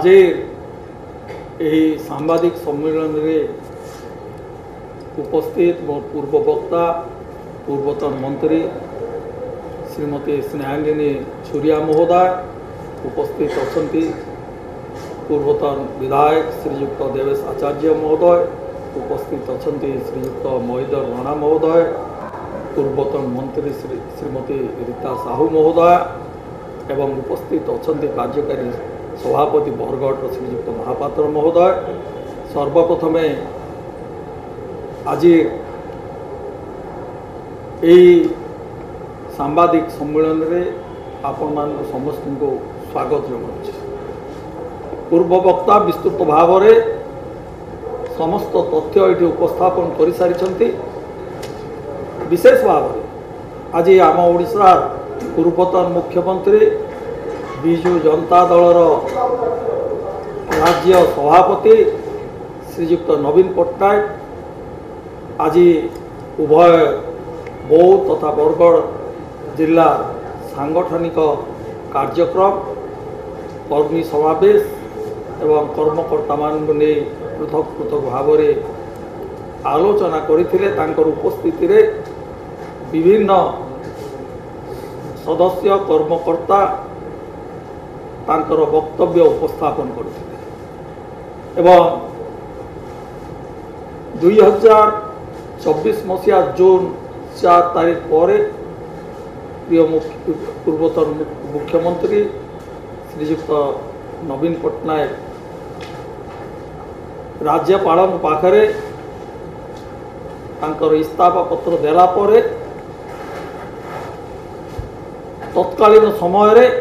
यही सांबादिक सम्मेलन में उपस्थित मो पूर्व वक्ता पूर्वतन मंत्री श्रीमती स्नेहांगिनी छुरिया महोदय उपस्थित अच्छा, पूर्वतन विधायक श्रीयुक्त देवेश आचार्य महोदय उपस्थित अच्छा, श्रीयुक्त महीधर राणा महोदय, पूर्वतन मंत्री श्रीमती रीता साहू महोदय एवं उपस्थित अच्छा कार्यकारी सभापति बरगढ़ श्रीयुक्त महापात्र महोदय। सर्वप्रथमे आज यही सांबादिक सम्मेलन में आपण मान समस्त को स्वागत जनाऊँ। पूर्व वक्ता विस्तृत भाव में समस्त तथ्य ये उपस्थापन कर सारी। विशेष भाव में आज आम ओडिशा पूर्वतन मुख्यमंत्री विजु जनता दलर राज्य सभापति श्रीयुक्त नवीन पट्टनायक आज उभय बौद्ध तथा बरगढ़ जिला सांगठनिक कार्यक्रम कर्मी समावेश एवं कर्मकर्ता मान पृथक पृथक भाव में आलोचना करते उपस्थिति रे विभिन्न सदस्य कर्मकर्ता तांकर वक्तव्य उपस्थापन करते एवं 2024 मसीहा जून 4 तारीख पर प्रिय पूर्वतन मुख्यमंत्री श्रीयुक्त नवीन पट्टनायक राज्यपाल पाखरे तांकर इस्तीफा पत्र देला परे तत्कालीन समय रे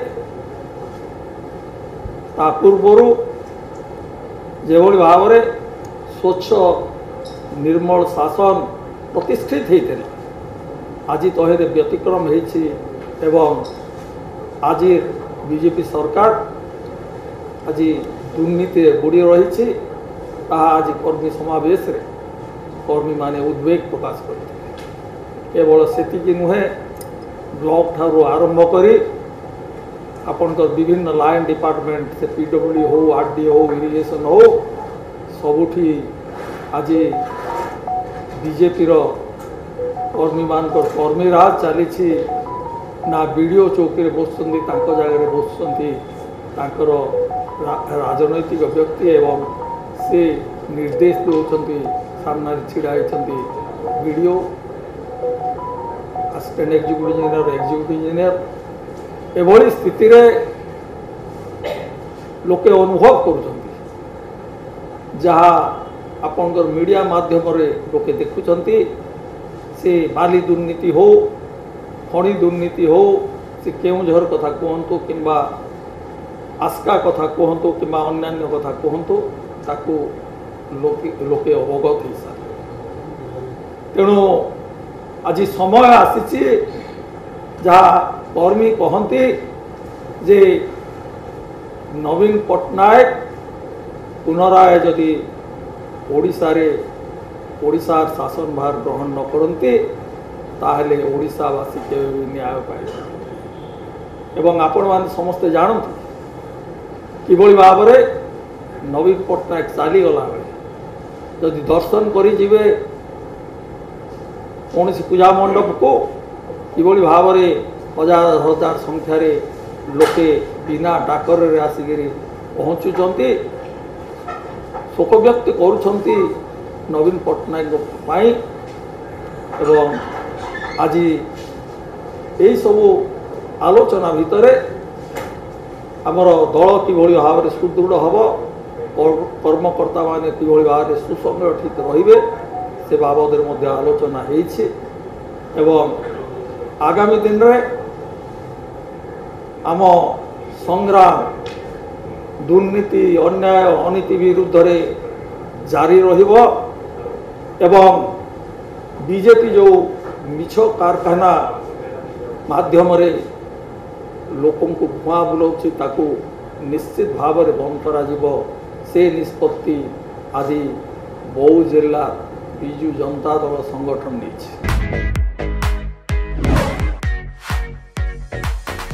ता पूर्वर जो भाव में स्वच्छ निर्मल शासन प्रतिष्ठित होता आज तहेरे व्यतिक्रम होती एवं आज बीजेपी सरकार आज दुर्नीति बुड़ी रही आज कर्मी समावेश रे कर्मी माने उद्वेग प्रकाश करते केवल सेतिकी नुहे ब्लॉक ठारू आरंभ करी आपनकर विभिन्न लाइन डिपार्टमेंट से पीडब्ल्यू हो आरडीओ हो इरिगेशन हो सबुठी आज बीजेपी कर्मी मान कर्मी राज चली ना वीडियो चौकी बसुँच जगह बसुँच राजनैतिक व्यक्ति एवं से निर्देश दौरान सामने छिड़ा वीडियो असिस्टेंट एग्जीक्यूटिव इंजीनियर एभली स्थिति रे लोके अनुभव कर जहाँ आपनकर मीडिया माध्यम रे लोके देखुंट से बाली दुर्नीति हो खणी दुर्नीति हो से केउझर कथा कहतु कि आस्का कथा कहतु कि अन्य कथा कहतु ताकू लोके अवगत हो सारे। तेणु आज समय आसी जहाँ कर्मी कहती जे नवीन पट्टनायक पुनराय जदि ओडिशा रे ओडिशा शासन भार ग्रहण न करते ताहले ओडिशावासी के न्याय पाए एवं आपण मान समस्ते जानते किभली भाव में नवीन पट्टनायक चली गला जदि दर्शन करी जिवे कौन पूजा मंडप को किभली भाव में हजार हजार संख्यार लोके बिना डाकर आसिक पहुँचुंट शोक व्यक्त करुँच नवीन पट्टनायक एवं आज यही सब आलोचना भितर आमर दल किभली भाव में सुदृढ़ हम कर्मकर्ता माने किभली भाव में सुसंगठित रहिबे से बाबद मध्य आलोचना होइछि एवं आगामी दिन रे आम संग्राम दुर्नीति अन्याय अनीति विरुद्ध रे जारी रहिबो एवं बीजेपी जो मिछ कारखाना माध्यम रे लोकों को भुआ बुलाउछि ताकू निश्चित भाव में बंद करा जिवो से निष्पत्ति आज बौद्ध जिला विजु जनता दल संगठन नहीं।